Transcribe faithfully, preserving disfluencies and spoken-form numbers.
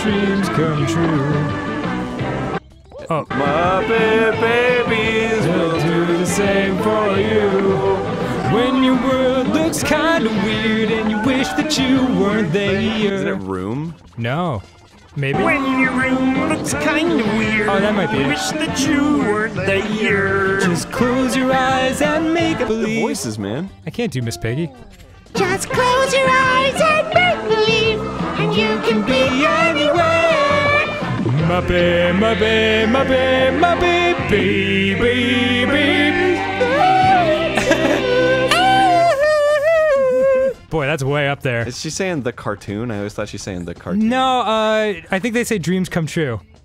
dreams come true. Oh. Muppet Babies will do the same for you. When your world looks kinda weird and you wish that you weren't there. Isn't it Room? No. Maybe? When your room looks kinda weird. Oh, that might be it. Wish that you weren't there. Just close your eyes and make The believe. voices, man. I can't do Miss Piggy. Just close your eyes and make believe, and you can be anywhere. Muppet, Muppet, Muppet, Muppet Baby. Boy, that's way up there. Is she saying the cartoon? I always thought she's saying the cartoon. No, uh, I think they say dreams come true.